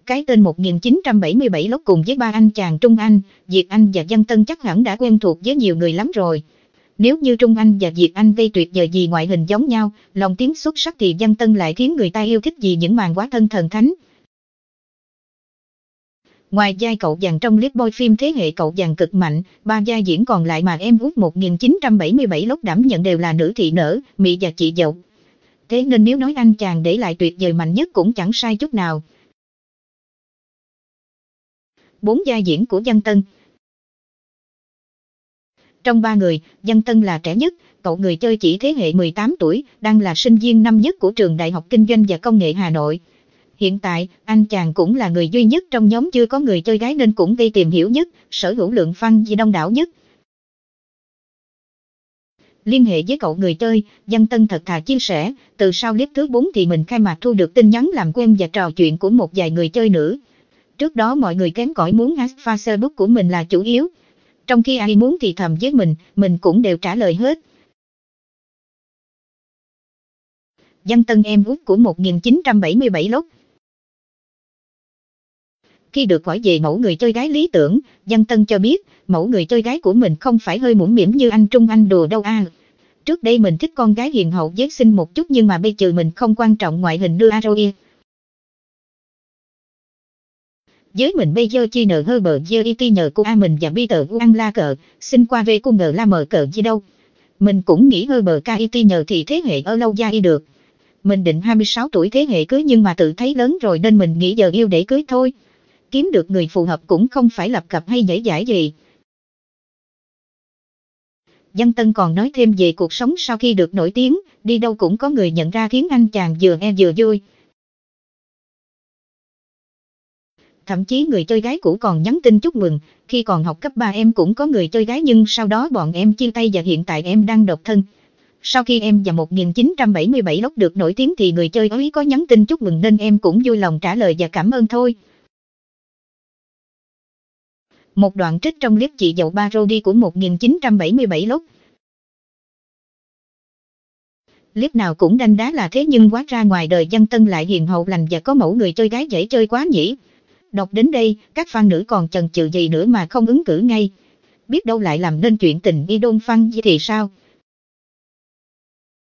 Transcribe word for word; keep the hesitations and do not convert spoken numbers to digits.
cái tên một nghìn chín trăm bảy mươi bảy lốc cùng với ba anh chàng Trung Anh, Diệt Anh và Văn Tân chắc hẳn đã quen thuộc với nhiều người lắm rồi. Nếu như Trung Anh và Diệt Anh gây tuyệt vời vì ngoại hình giống nhau, lòng tiếng xuất sắc thì Văn Tân lại khiến người ta yêu thích vì những màn quá thân thần thánh. Ngoài vai cậu vàng trong clip boy phim thế hệ cậu vàng cực mạnh, ba vai diễn còn lại mà em út một nghìn chín trăm bảy mươi bảy lốc đảm nhận đều là nữ thị nở, Mỹ và chị dậu. Thế nên nếu nói anh chàng để lại tuyệt vời mạnh nhất cũng chẳng sai chút nào. Bốn vai diễn của Văn Tân. Trong ba người, Văn Tân là trẻ nhất, cậu người chơi chỉ thế hệ mười tám tuổi, đang là sinh viên năm nhất của trường Đại học Kinh doanh và Công nghệ Hà Nội. Hiện tại, anh chàng cũng là người duy nhất trong nhóm chưa có người chơi gái nên cũng gây tìm hiểu nhất, sở hữu lượng fan gì đông đảo nhất. Liên hệ với cậu người chơi, Văn Tân thật thà chia sẻ, từ sau clip thứ bốn thì mình khai mạc thu được tin nhắn làm quen và trò chuyện của một vài người chơi nữ. Trước đó mọi người kém cỏi muốn hack Facebook của mình là chủ yếu. Trong khi ai muốn thì thầm với mình, mình cũng đều trả lời hết. Văn Tân em út của một nghìn chín trăm bảy mươi bảy lốc. Khi được hỏi về mẫu người chơi gái lý tưởng, Văn Tân cho biết, mẫu người chơi gái của mình không phải hơi mũm mĩm như anh Trung Anh đùa đâu à. Trước đây mình thích con gái hiền hậu với xinh một chút nhưng mà bây giờ mình không quan trọng ngoại hình đưa rồi. Với mình bây giờ chi nờ hơ bờ dơ y ti nhờ cô A mình và Peter ăn la cờ, xin qua về cung ngờ la mờ cờ gì đâu. Mình cũng nghĩ hơ bờ ca y ti nhờ thì thế hệ ở lâu dài được. Mình định hai mươi sáu tuổi thế hệ cưới nhưng mà tự thấy lớn rồi nên mình nghĩ giờ yêu để cưới thôi. Kiếm được người phù hợp cũng không phải lập cập hay nhảy giải gì. Văn Tân còn nói thêm về cuộc sống sau khi được nổi tiếng, đi đâu cũng có người nhận ra khiến anh chàng vừa e vừa vui. Thậm chí người chơi gái cũ còn nhắn tin chúc mừng, khi còn học cấp ba em cũng có người chơi gái nhưng sau đó bọn em chia tay và hiện tại em đang độc thân. Sau khi em và một nghìn chín trăm bảy mươi bảy lốc được nổi tiếng thì người chơi ấy có nhắn tin chúc mừng nên em cũng vui lòng trả lời và cảm ơn thôi. Một đoạn trích trong clip chị dậu parody của một nghìn chín trăm bảy mươi bảy lốc. Clip nào cũng đanh đá là thế nhưng hóa ra ngoài đời Văn Tân lại hiền hậu lành và có mẫu người chơi gái dễ chơi quá nhỉ. Đọc đến đây, các fan nữ còn chần chừ gì nữa mà không ứng cử ngay. Biết đâu lại làm nên chuyện tình idol fan gì thì sao.